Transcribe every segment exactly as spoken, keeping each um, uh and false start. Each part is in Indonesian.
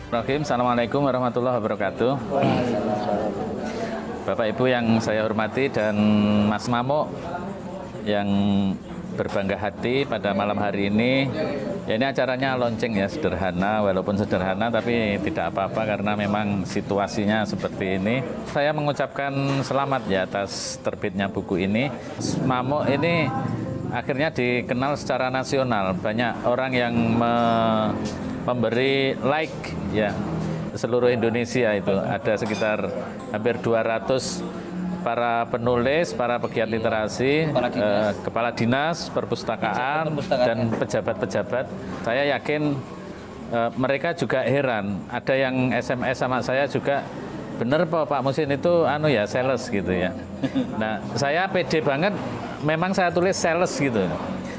Bismillahirrahmanirrahim. Assalamualaikum warahmatullahi wabarakatuh. Bapak Ibu yang saya hormati dan Mas Mamo yang berbangga hati pada malam hari ini. Ya, ini acaranya launching ya, sederhana, walaupun sederhana tapi tidak apa-apa karena memang situasinya seperti ini. Saya mengucapkan selamat ya atas terbitnya buku ini. Mamo ini akhirnya dikenal secara nasional. Banyak orang yang me memberi like ya seluruh Indonesia, itu ada sekitar hampir dua ratus para penulis, para pegiat literasi, kepala dinas, eh, kepala dinas perpustakaan, perpustakaan dan pejabat-pejabat. Saya yakin eh, mereka juga heran. Ada yang S M S sama saya juga, bener Pak Musin itu anu ya sales gitu ya. Nah, saya pede banget, memang saya tulis sales gitu.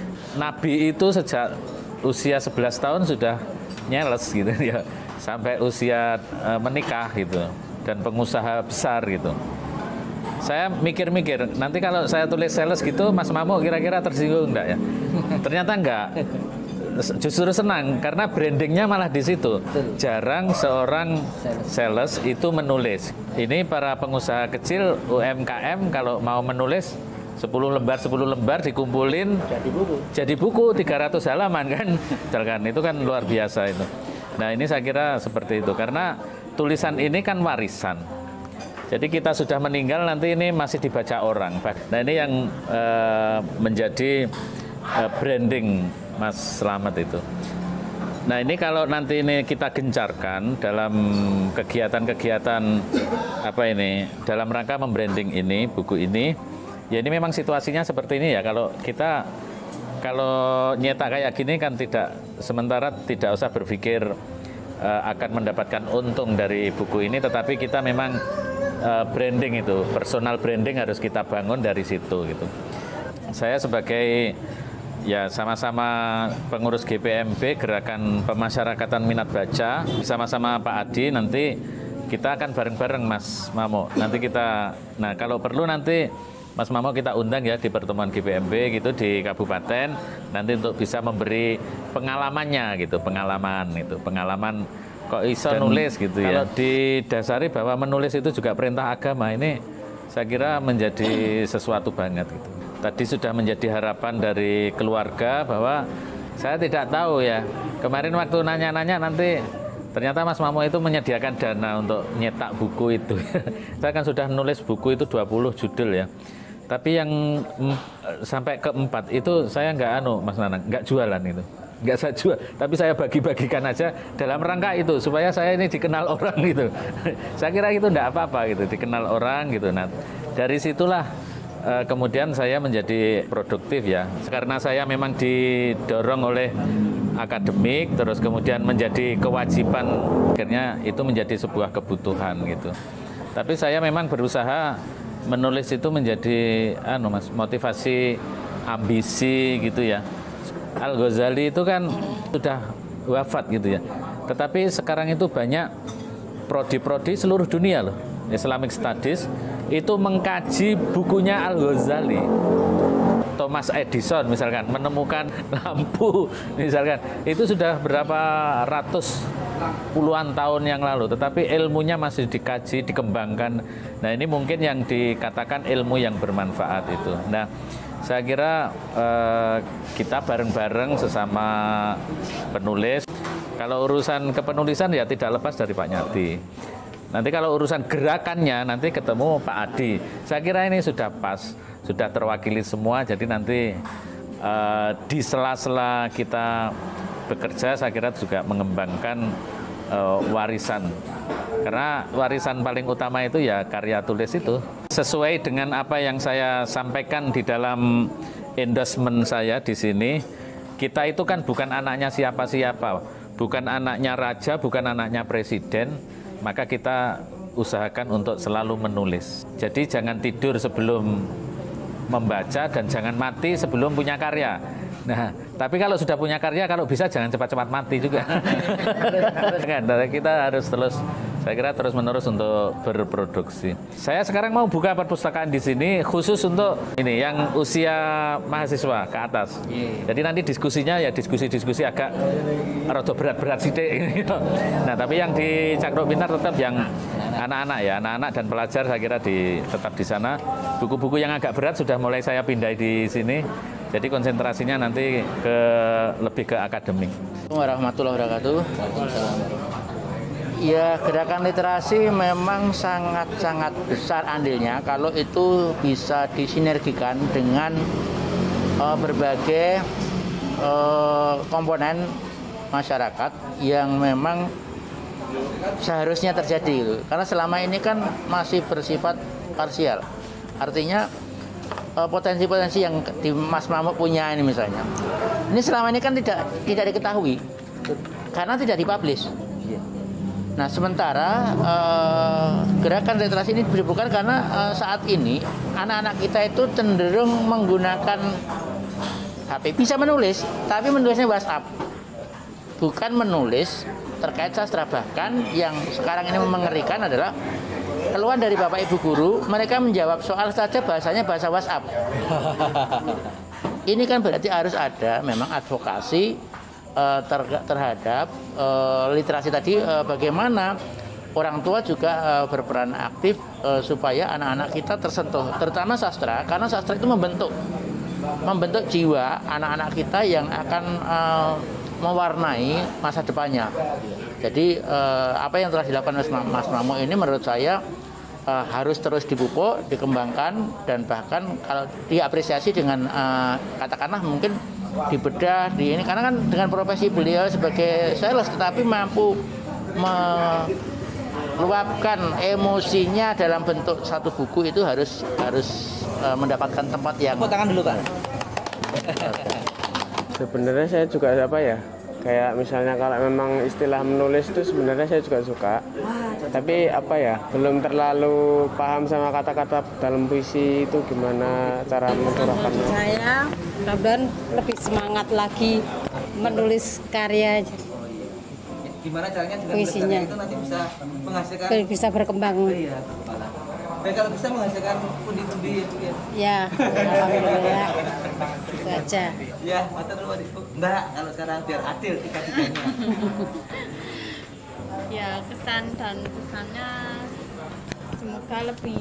Nabi itu sejak usia sebelas tahun sudah nyeles gitu ya, sampai usia e, menikah gitu, dan pengusaha besar gitu. Saya mikir-mikir, nanti kalau saya tulis sales gitu, Mas Mamo kira-kira tersinggung enggak ya? Ternyata enggak, justru senang karena brandingnya malah di situ. Jarang seorang sales itu menulis. Ini para pengusaha kecil U M K M kalau mau menulis sepuluh lembar sepuluh lembar dikumpulin jadi buku jadi buku tiga ratus halaman kan, misalkan itu kan luar biasa itu. Nah, ini saya kira seperti itu karena tulisan ini kan warisan. Jadi kita sudah meninggal nanti ini masih dibaca orang. Nah, ini yang uh, menjadi uh, branding Mas Slamet itu. Nah, ini kalau nanti ini kita gencarkan dalam kegiatan-kegiatan apa ini, dalam rangka membranding ini buku ini. Ya, ini memang situasinya seperti ini ya. Kalau kita kalau nyetak kayak gini kan tidak, sementara tidak usah berpikir uh, akan mendapatkan untung dari buku ini, tetapi kita memang uh, branding itu, personal branding harus kita bangun dari situ gitu. Saya sebagai ya sama-sama pengurus G P M B, Gerakan Pemasyarakatan Minat Baca, bersama-sama Pak Adi, nanti kita akan bareng-bareng Mas Mamo. Nanti kita, nah kalau perlu nanti Mas Mamo kita undang ya di pertemuan G P M B gitu di kabupaten, nanti untuk bisa memberi pengalamannya gitu, pengalaman itu, pengalaman kok iso dan nulis gitu ya. Kalau didasari bahwa menulis itu juga perintah agama, ini saya kira menjadi sesuatu banget gitu. Tadi sudah menjadi harapan dari keluarga bahwa saya tidak tahu ya, kemarin waktu nanya-nanya nanti ternyata Mas Mamo itu menyediakan dana untuk nyetak buku itu. Saya kan sudah nulis buku itu dua puluh judul ya. Tapi yang mm, sampai keempat itu saya nggak anu Mas Nanang, nggak jualan itu, nggak saya jual, tapi saya bagi-bagikan aja dalam rangka itu supaya saya ini dikenal orang gitu. Saya kira itu nggak apa-apa gitu, dikenal orang gitu. Nah, dari situlah uh, kemudian saya menjadi produktif ya, karena saya memang didorong oleh akademik, terus kemudian menjadi kewajiban, akhirnya itu menjadi sebuah kebutuhan gitu. Tapi saya memang berusaha menulis itu menjadi anu Mas, motivasi, ambisi gitu ya. Al-Ghazali itu kan sudah wafat gitu ya. Tetapi sekarang itu banyak prodi-prodi seluruh dunia loh, Islamic Studies itu mengkaji bukunya Al-Ghazali. Thomas Edison misalkan menemukan lampu misalkan, itu sudah berapa ratus puluhan tahun yang lalu, tetapi ilmunya masih dikaji, dikembangkan. Nah, ini mungkin yang dikatakan ilmu yang bermanfaat itu. Nah, saya kira eh, kita bareng-bareng sesama penulis. Kalau urusan kepenulisan ya tidak lepas dari Pak Nyati. Nanti kalau urusan gerakannya nanti ketemu Pak Adi. Saya kira ini sudah pas, sudah terwakili semua. Jadi nanti uh, di sela-sela kita bekerja, saya kira juga mengembangkan uh, warisan. Karena warisan paling utama itu ya karya tulis itu. Sesuai dengan apa yang saya sampaikan di dalam endorsement saya di sini, kita itu kan bukan anaknya siapa-siapa, bukan anaknya raja, bukan anaknya presiden. Maka kita usahakan untuk selalu menulis. Jadi jangan tidur sebelum membaca dan jangan mati sebelum punya karya. Nah, tapi kalau sudah punya karya, kalau bisa jangan cepat-cepat mati juga. Kita harus terus saya kira terus-menerus untuk berproduksi. Saya sekarang mau buka perpustakaan di sini khusus untuk ini yang usia mahasiswa ke atas. Jadi nanti diskusinya ya diskusi-diskusi agak rada berat-berat sithik. Nah, tapi yang di Cakro Pintar tetap yang anak-anak ya, anak-anak dan pelajar saya kira di tetap di sana. Buku-buku yang agak berat sudah mulai saya pindah di sini. Jadi konsentrasinya nanti ke lebih ke akademik. Warahmatullahi wabarakatuh. Ya, gerakan literasi memang sangat-sangat besar andilnya kalau itu bisa disinergikan dengan uh, berbagai uh, komponen masyarakat yang memang seharusnya terjadi. Karena selama ini kan masih bersifat parsial. Artinya potensi-potensi yang di Mas Mamuk punya ini misalnya, ini selama ini kan tidak tidak diketahui karena tidak dipublish. Nah, sementara eh, gerakan literasi ini dibutuhkan karena eh, saat ini anak-anak kita itu cenderung menggunakan H P, bisa menulis, tapi menulisnya WhatsApp, bukan menulis terkait sastra. Bahkan yang sekarang ini mengerikan adalah keluhan dari Bapak Ibu guru, mereka menjawab soal saja bahasanya bahasa WhatsApp. Ini kan berarti harus ada memang advokasi uh, ter terhadap uh, literasi tadi, uh, bagaimana orang tua juga uh, berperan aktif uh, supaya anak-anak kita tersentuh, terutama sastra, karena sastra itu membentuk membentuk jiwa anak-anak kita yang akan uh, mewarnai masa depannya. Jadi eh, apa yang telah dilakukan Mas Mamuk ini menurut saya eh, harus terus dipupuk, dikembangkan, dan bahkan kalau diapresiasi dengan eh, katakanlah mungkin dibedah di ini, karena kan dengan profesi beliau sebagai sales tetapi mampu meluapkan emosinya dalam bentuk satu buku itu harus harus eh, mendapatkan tempat yang. Tepuk tangan dulu, Pak. Sebenarnya saya juga apa ya, kayak misalnya kalau memang istilah menulis itu sebenarnya saya juga suka, tapi apa ya, belum terlalu paham sama kata-kata dalam puisi itu gimana cara mencurahkannya. Saya kabar lebih semangat lagi menulis karya. Gimana caranya dengan puisinya itu nanti bisa menghasilkan bisa berkembang. Oh, iya, dan kalau bisa menghasilkan pundi-pundi ya. Ya, alhamdulillah. Itu aja. Ya, matur nuwun Ibu. Mbak, kalau sekarang biar adil tiga-tiganya. Ya, kesan dan pesannya semoga lebih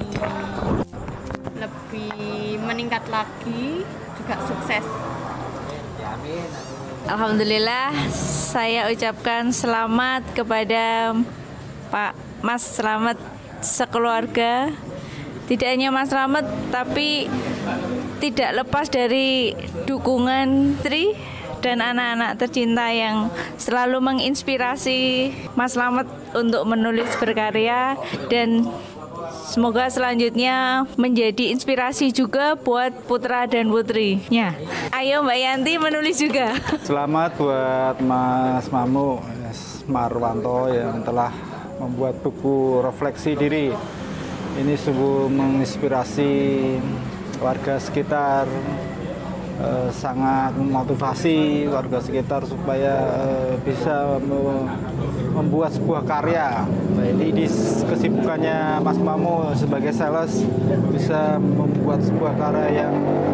lebih meningkat lagi, juga sukses. Ya, amin. Alhamdulillah, saya ucapkan selamat kepada Pak Mas Slamet sekeluarga. Tidak hanya Mas Slamet, tapi tidak lepas dari dukungan Tri dan anak-anak tercinta yang selalu menginspirasi Mas Slamet untuk menulis berkarya, dan semoga selanjutnya menjadi inspirasi juga buat putra dan putrinya. Ayo Mbak Yanti menulis juga. Selamat buat Mas Mamuk Marwanto yang telah membuat buku Refleksi Diri. Ini sungguh menginspirasi warga sekitar, eh, sangat memotivasi warga sekitar supaya eh, bisa membuat sebuah karya. Jadi di kesibukannya Mas Mamuk sebagai sales bisa membuat sebuah karya yang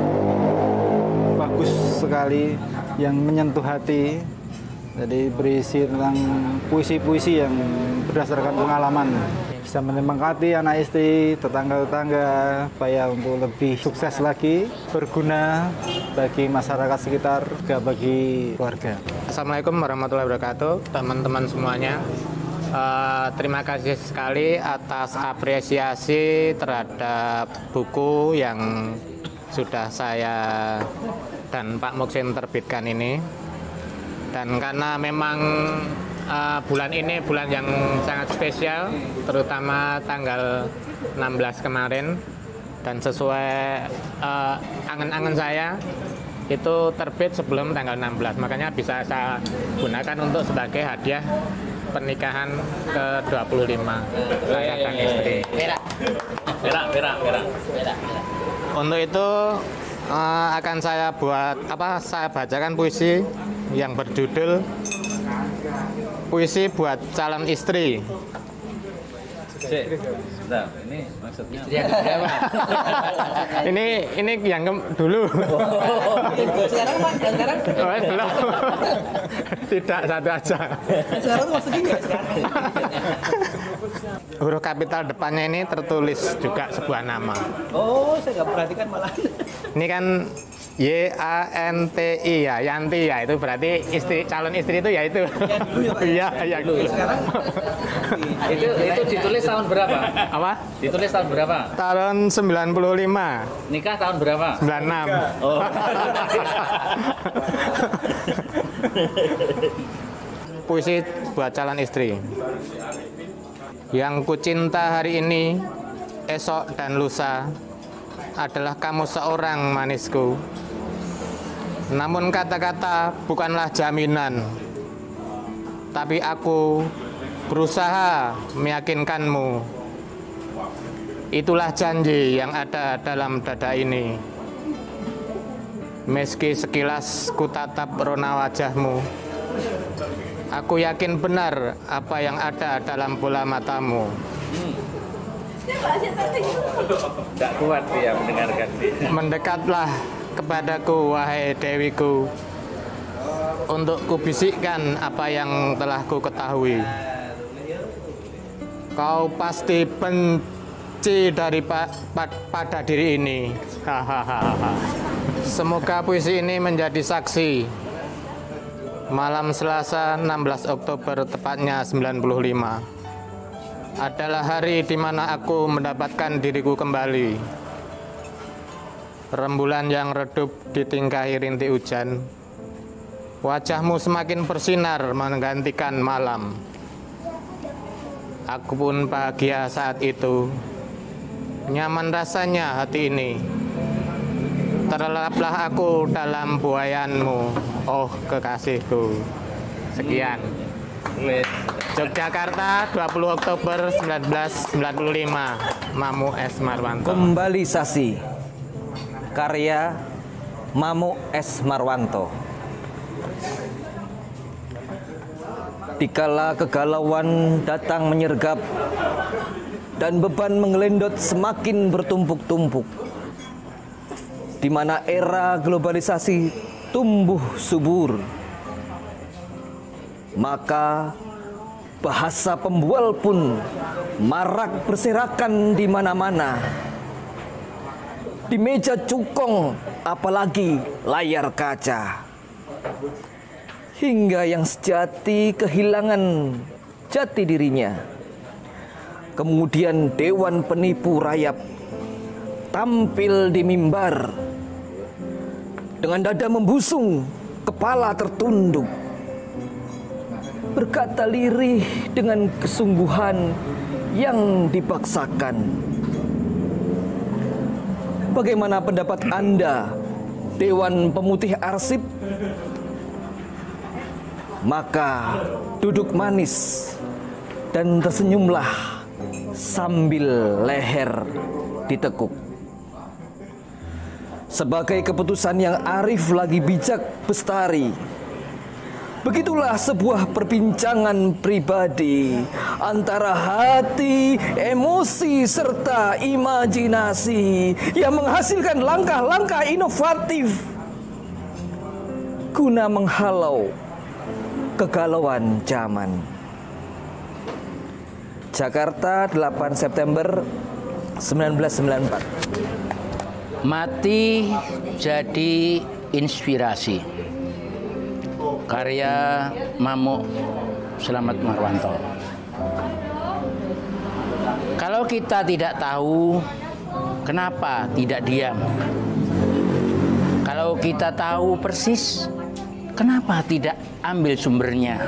bagus sekali, yang menyentuh hati. Jadi berisi tentang puisi-puisi yang berdasarkan pengalaman. Bisa menyemangati anak istri, tetangga-tetangga, supaya untuk lebih sukses lagi, berguna bagi masyarakat sekitar, juga bagi keluarga. Assalamualaikum warahmatullahi wabarakatuh, teman-teman semuanya. Uh, terima kasih sekali atas apresiasi terhadap buku yang sudah saya dan Pak Muksin terbitkan ini. Dan karena memang uh, bulan ini bulan yang sangat spesial, terutama tanggal enam belas kemarin, dan sesuai uh, angan-angan saya itu terbit sebelum tanggal enam belas, makanya bisa saya gunakan untuk sebagai hadiah pernikahan ke dua puluh lima saya dan istri. Merah, Merah, merah, merah. merah, merah. Untuk itu uh, akan saya buat apa? Saya bacakan puisi yang berjudul Puisi Buat Calon Istri. Cek, sebentar, ini maksudnya ini ini yang ke- dulu. Sekarang Pak, yang sekarang Oh, belum. Tidak, satu aja. sekarang tuh maksudnya nggak sekarang. Huruf kapital depannya ini tertulis juga sebuah nama. Oh, saya nggak perhatikan malah. Ini kan Y A N T I ya, Yanti ya, itu berarti istri, calon istri itu ya itu. Iya, ya. Sekarang itu itu ditulis tahun berapa? Apa? Ditulis tahun berapa? Tahun sembilan puluh lima, Nikah tahun berapa? sembilan puluh enam. Oh. Puisi buat calon istri. Yang kucinta hari ini, esok dan lusa adalah kamu seorang manisku. Namun kata-kata bukanlah jaminan. Tapi aku berusaha meyakinkanmu. Itulah janji yang ada dalam dada ini. Meski sekilas kutatap rona wajahmu, aku yakin benar apa yang ada dalam bola matamu. Tidak kuat dia mendengarkan dia. Mendekatlah kepadaku, wahai dewiku, untuk kubisikkan apa yang telah ku ketahui. Kau pasti benci dari pa, pa, pada diri ini. Hahaha. Semoga puisi ini menjadi saksi. Malam Selasa enam belas Oktober tepatnya sembilan puluh lima adalah hari di mana aku mendapatkan diriku kembali. Rembulan yang redup ditingkahi rintik hujan. Wajahmu semakin bersinar menggantikan malam. Aku pun bahagia saat itu. Nyaman rasanya hati ini. Terlelaplah aku dalam buayanmu, oh kekasihku. Sekian. Yogyakarta, dua puluh Oktober seribu sembilan ratus sembilan puluh lima. Mamu S. Marwanto. Kembali Sasi, karya Mamu S. Marwanto. Dikala kegalauan datang menyergap dan beban mengelendot semakin bertumpuk-tumpuk, di mana era globalisasi tumbuh subur, maka bahasa pembual pun marak berserakan di mana-mana. Di meja cukong, apalagi layar kaca. Hingga yang sejati kehilangan jati dirinya. Kemudian dewan penipu rayap tampil di mimbar dengan dada membusung, kepala tertunduk, berkata lirih dengan kesungguhan yang dipaksakan. Bagaimana pendapat Anda, Dewan Pemutih Arsip? Maka duduk manis dan tersenyumlah sambil leher ditekuk. Sebagai keputusan yang arif lagi bijak bestari, begitulah sebuah perbincangan pribadi antara hati, emosi, serta imajinasi yang menghasilkan langkah-langkah inovatif guna menghalau kegalauan zaman. Jakarta, delapan September seribu sembilan ratus sembilan puluh empat. Mati jadi inspirasi. Karya Mamu Selamat Marwanto. Kalau kita tidak tahu, kenapa tidak diam? Kalau kita tahu persis, kenapa tidak ambil sumbernya?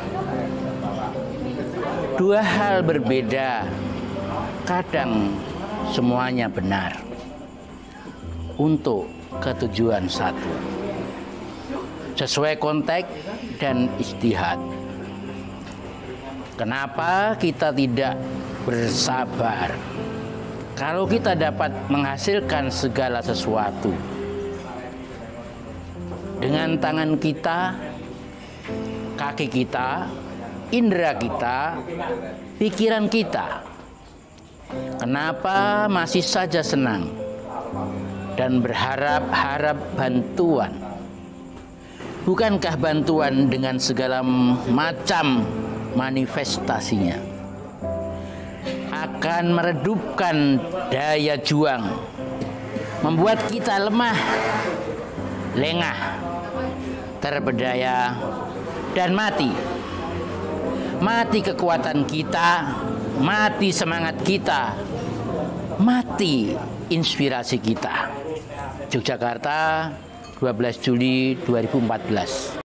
Dua hal berbeda, kadang semuanya benar untuk ketujuan satu, sesuai konteks dan ijtihad. Kenapa kita tidak bersabar kalau kita dapat menghasilkan segala sesuatu dengan tangan kita, kaki kita, indera kita, pikiran kita, Kenapa masih saja senang dan berharap-harap bantuan? Bukankah bantuan dengan segala macam manifestasinya akan meredupkan daya juang, membuat kita lemah, lengah, terberdaya, dan mati. Mati kekuatan kita, mati semangat kita, mati inspirasi kita. Yogyakarta, dua belas Juli dua ribu empat belas.